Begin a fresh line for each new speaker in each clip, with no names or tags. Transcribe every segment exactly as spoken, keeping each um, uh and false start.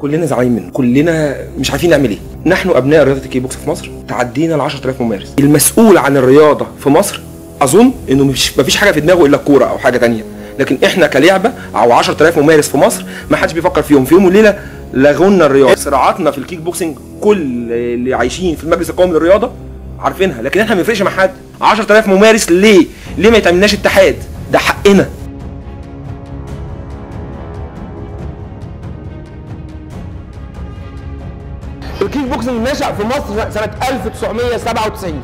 كلنا زعلانين منه، كلنا مش عارفين نعمل ايه. نحن ابناء رياضه الكيك بوكس في مصر تعدينا ال عشرة آلاف ممارس. المسؤول عن الرياضه في مصر اظن انه مش مفيش حاجه في دماغه الا الكوره او حاجه ثانيه، لكن احنا كلعبه او عشرة آلاف ممارس في مصر ما حدش بيفكر فيهم. في يوم وليله لغونا الرياضه. صراعاتنا في الكيك بوكسنج كل اللي عايشين في المجلس القومي للرياضه عارفينها، لكن احنا ما بنفرقش مع حد. عشرة آلاف ممارس ليه؟ ليه ما يتعملناش اتحاد؟ ده حقنا.
الكيك بوكسنج نشأ في مصر سنة ألف وتسعمية سبعة وتسعين.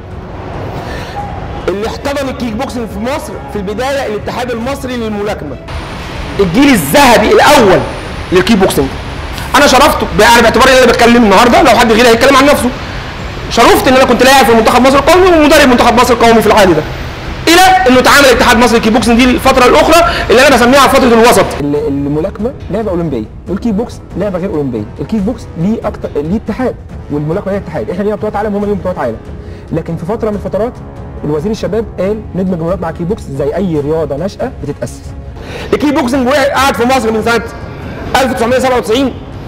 اللي احتضن الكيك بوكسنج في مصر في البداية الاتحاد المصري للملاكمة، الجيل الذهبي الأول للكيك بوكسنج. أنا شرفت يعني باعتباري إن أنا بتكلم النهارده، لو حد غيري هيتكلم عن نفسه. شرفت إن أنا كنت لاعب في منتخب مصر القومي ومدرب منتخب مصر القومي في العالي ده. إلى إنه اتعمل اتحاد مصر للكيك بوكسنج دي الفترة الأخرى اللي أنا بسميها فترة الوسط.
الملاكمة لعبة أولمبية والكيك بوكس لعبة غير أولمبية. الكيك بوكس ليه أكتر ليه اتحاد والملاكمة ليها اتحاد. إحنا لينا بطولات عالم وهم ليهم بطولات عالم. لكن في فترة من الفترات الوزير الشباب قال ندمج الملاكمة مع الكيك بوكس زي أي رياضة ناشئة بتتأسس.
الكيك بوكسنج قعد في مصر من سنة ألف وتسعمية سبعة وتسعين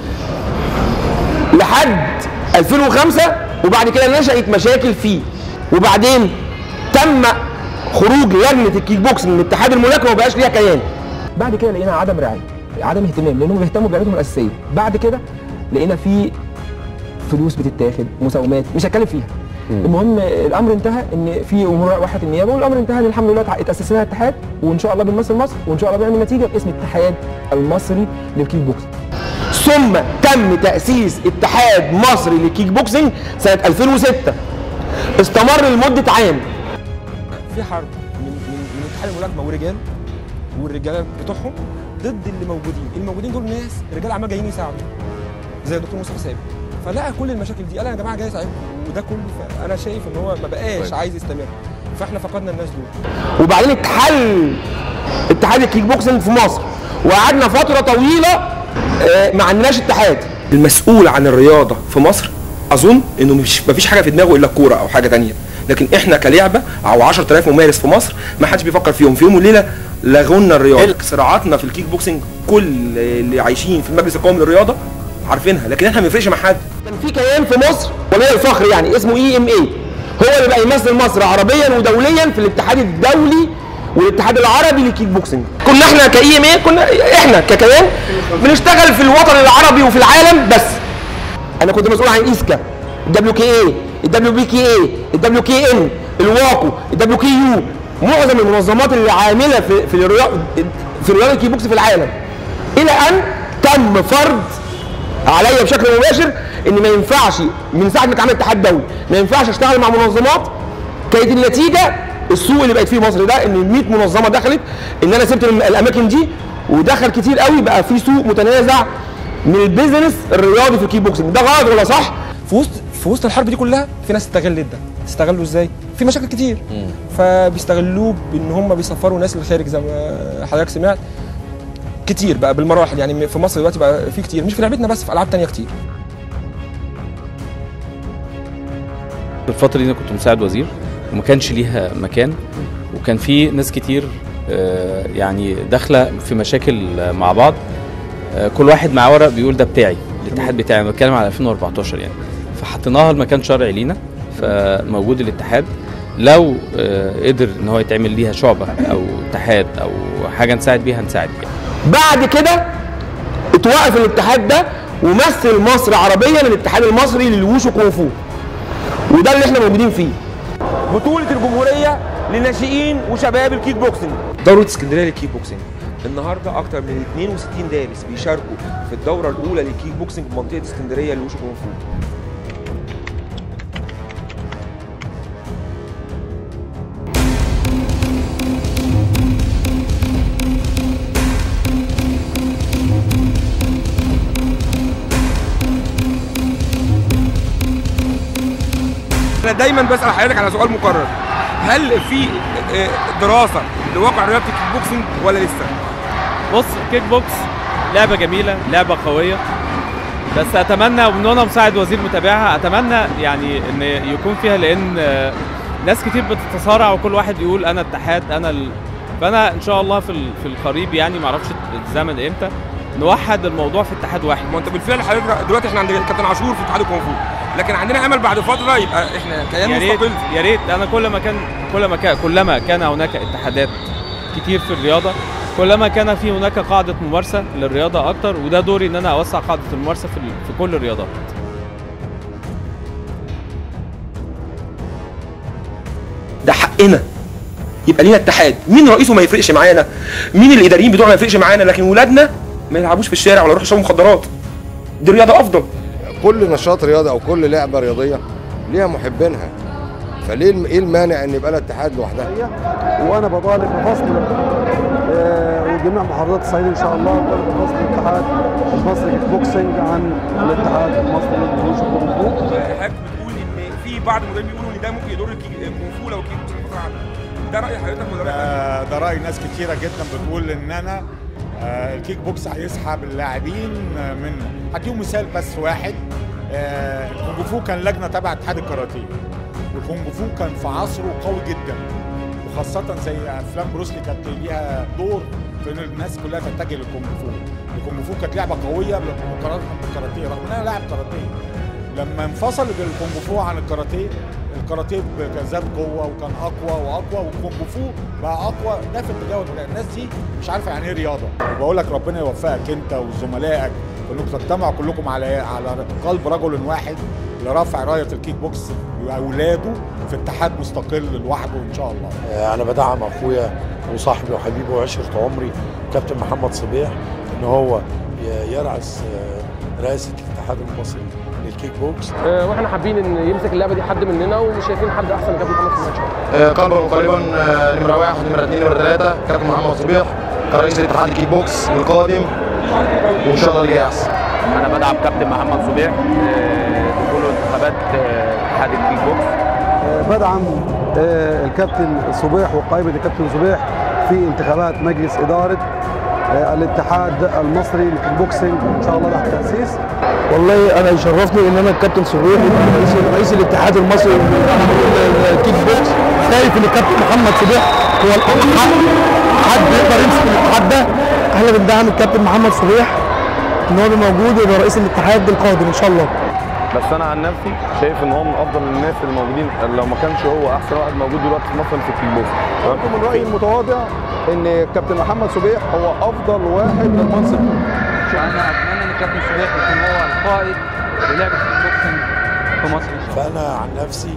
لحد ألفين وخمسة، وبعد كده نشأت مشاكل فيه، وبعدين تم خروج لجنة الكيك بوكسنج من اتحاد الملاكمة ومبقاش ليها كيان.
بعد كده لقينا عدم رعاية، عدم اهتمام، لأنهم بيهتموا بلعبتهم الأساسية. بعد كده لقينا في فلوس بتتاخد، مساومات، مش هتكلم فيها. المهم الامر انتهى ان في امور راحت النيابه، والامر انتهى ان الحمد لله اتاسس لنا اتحاد، وان شاء الله بنمثل مصر، وان شاء الله بنعمل نتيجه باسم الاتحاد المصري للكيك بوكسنج.
ثم تم تاسيس اتحاد مصري للكيك بوكسنج سنه ألفين وستة، استمر لمده عام.
في حرب من من من اتحاد الملاكمه ورجال والرجاله بتوعهم ضد اللي موجودين، الموجودين دول ناس رجال اعمال جايين يساعدوا زي الدكتور مصطفى ثابت، فلقى كل المشاكل دي قال يا جماعه جاي اساعدكم، وده كله فانا شايف ان هو ما بقاش عايز يستمر، فاحنا فقدنا الناس دول.
وبعدين اتحل اتحاد الكيك بوكسنج في مصر، وقعدنا فتره طويله ما عندناش اتحاد.
المسؤول عن الرياضه في مصر اظن انه مش مفيش حاجه في دماغه الا الكوره او حاجه ثانيه، لكن احنا كلعبه او عشرة آلاف ممارس في مصر ما حدش بيفكر فيهم. في يوم وليله لغونا الرياضه. صراعاتنا في الكيك بوكسنج كل اللي عايشين في المجلس القومي للرياضه عارفينها، لكن احنا ما بنفرقش مع حد.
كان في كيان في مصر وليه الفخر يعني اسمه اي ام اي، هو اللي بقى يمثل مصر عربيا ودوليا في الاتحاد الدولي والاتحاد العربي للكيك بوكسنج. كنا احنا كاي ام اي كنا احنا ككيان بنشتغل في الوطن العربي وفي العالم بس. انا كنت مسؤول عن ايسكا، الدبليو كي اي، الدبليو بي كي اي، الدبليو كي ان، الواكو، الدبليو كي يو، معظم المنظمات اللي عامله في في الرياضه في رياضه الكيك بوكس في العالم، الى ان تم فرض عليا بشكل مباشر ان ما ينفعش من ساعه ما اتعمل اتحاد دولي ما ينفعش اشتغل مع منظمات. كانت النتيجه السوق اللي بقت فيه مصر ده ان مية منظمه دخلت، ان انا سبت الاماكن دي ودخل كتير قوي، بقى في سوق متنازع من البيزنس الرياضي في الكيك بوكسنج. ده غلط ولا صح؟
في وسط في وسط الحرب دي كلها في ناس استغلت ده. استغلوا ازاي؟ في مشاكل كتير فبيستغلوه بان هم بيسفروا ناس للخارج زي ما حضرتك سمعت كتير بقى بالمراحل. يعني في مصر دلوقتي بقى في كتير، مش في لعبتنا بس، في العاب تانية كتير.
الفترة دي انا كنت مساعد وزير وما كانش ليها مكان، وكان في ناس كتير يعني داخله في مشاكل مع بعض، كل واحد معاه ورق بيقول ده بتاعي، الاتحاد بتاعي. انا بتكلم على ألفين وأربعتاشر يعني، فحطيناها المكان شرعي لينا، فموجود الاتحاد. لو قدر ان هو يتعمل ليها شعبه او اتحاد او حاجه نساعد بيها نساعد بيها.
بعد كده اتوقف الاتحاد ده ومثل مصر عربيا الاتحاد المصري للوشو كونغ فو، وده اللي احنا موجودين فيه. بطولة الجمهورية لناشئين وشباب الكيك بوكسنج.
دورة اسكندرية للكيك بوكسنج النهارده اكتر من اتنين وستين دارس بيشاركوا في الدورة الأولى للكيك بوكسنج بمنطقة اسكندرية للوشو كونغ فو. أنا دايما بسأل حضرتك على سؤال مكرر، هل في دراسة لواقع رياضة الكيك بوكسنج ولا لسه؟
بص، الكيك بوكس لعبة جميلة، لعبة قوية، بس أتمنى ومن وأنا مساعد وزير متابعها أتمنى يعني إن يكون فيها، لأن ناس كتير بتتصارع وكل واحد يقول أنا اتحاد أنا ال... فأنا إن شاء الله في في القريب يعني معرفش الزمن إمتى نوحد الموضوع في اتحاد واحد.
ما انت بالفعل حضرتك دلوقتي احنا عند كابتن عاشور في اتحاد الكونغ فو، لكن عندنا امل بعد فتره يبقى احنا كيان مستقل.
يا ريت انا كل ما كان كل ما كان كلما كان هناك اتحادات كتير في الرياضه، كلما كان في هناك قاعده ممارسه للرياضه اكتر، وده دوري ان انا اوسع قاعده الممارسه في في كل الرياضات.
ده حقنا يبقى لينا اتحاد، مين رئيسه ما يفرقش معانا، مين الاداريين بتوعنا ما يفرقش معانا، لكن ولادنا ما يلعبوش في الشارع ولا يروحوا يشربوا مخدرات. دي رياضه افضل.
كل نشاط رياضي او كل لعبه رياضيه ليها محبينها، فليه ايه المانع ان يبقى لها اتحاد لوحدها؟
وانا بطالب بفصل وجميع محافظات الصعيد ان شاء الله بطالب بفصل الاتحاد المصري كيك بوكسنج عن الاتحاد المصري للجيوش الكونغ فو.
حضرتك بتقول ان في بعض المدربين بيقولوا ان ده ممكن يضر الكونغ فو لو الكيك بوكسنج فتره عنه. ده راي حضرتك ولا راي؟
ده راي ناس كتيره جدا بتقول ان انا الكيك بوكس هيسحب اللاعبين منه. هديهم مثال بس واحد، الكونغ فو كان لجنه تبع اتحاد الكاراتيه، والكونغ فو كان في عصره قوي جدا، وخاصه زي افلام بروسلي كانت ليها دور في ان الناس كلها تتجه للكونغ فو. الكونغ فو كانت لعبه قويه مقارنه بالكاراتيه، رغم ان انا لاعب كاراتيه. لما انفصل الكونغ فو عن الكاراتيه، الكاراتيه زاد قوه وكان اقوى واقوى، والكونغ فو بقى اقوى. ده في اتجاه الناس دي مش عارفه يعني ايه رياضه. وبقول لك ربنا يوفقك انت وزملائك انكم تجتمعوا كلكم على على قلب رجل واحد لرفع رايه الكيك بوكس واولاده في اتحاد مستقل لوحده ان شاء الله.
انا بدعم اخويا وصاحبي وحبيبي وعشره عمري كابتن محمد صبيح ان هو يرأس رئاسه الاتحاد المصري للكيك بوكس،
واحنا حابين ان يمسك اللعبه دي حد مننا، ومش شايفين حد احسن من كابتن محمد صبيح.
قلبا وقالبا نمره واحد نمره اثنين نمره ثلاثه كابتن محمد صبيح كرئيس الاتحاد الكيك بوكس القادم، وان شاء الله اللي جاي احسن.
انا بدعم كابتن محمد صبيح دخوله انتخابات اتحاد الكيك بوكس.
بدعم الكابتن صبيح وقائمه الكابتن صبيح في انتخابات مجلس اداره الاتحاد المصري للكيك بوكسنج ان شاء الله تحت تاسيس.
والله انا يشرفني ان انا الكابتن صبيح رئيس رئيس الاتحاد المصري للكيك بوكس. شايف ان الكابتن محمد صبيح هو الاحق حد يقدر يمسك الاتحاد ده. احنا بندعم الكابتن محمد صبيح ان هو موجود ويبقى رئيس الاتحاد القادم ان شاء الله.
بس انا عن نفسي شايف ان هو من افضل الناس اللي موجودين، لو ما كانش هو احسن واحد موجود دلوقتي في مصر في الكيك بوكس.
من رايي المتواضع ان كابتن محمد صبيح هو افضل واحد للمنصب.
انا اتمنى ان الكابتن صبيح يكون هو القائد للعبه الكيك بوكسنج في مصر.
فانا عن نفسي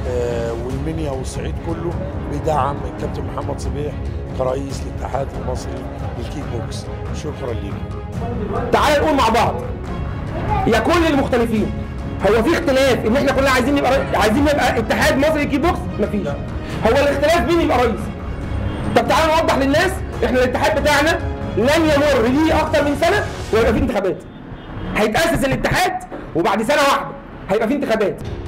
والمنيا والصعيد كله بيدعم الكابتن محمد صبيح كرئيس الاتحاد المصري للكيك بوكس. شكرا ليكم.
تعالوا نقول مع بعض يا كل المختلفين، هو في اختلاف ان احنا كلنا عايزين نبقى عايزين نبقى اتحاد مصري للكيك بوكس؟ مفيش. هو الاختلاف مين يبقى رئيس؟ طب تعالوا نوضح للناس احنا الاتحاد بتاعنا لن يمر ليه اكتر من سنه ويبقى فيه انتخابات. هيتاسس الاتحاد وبعد سنه واحده هيبقى فيه انتخابات.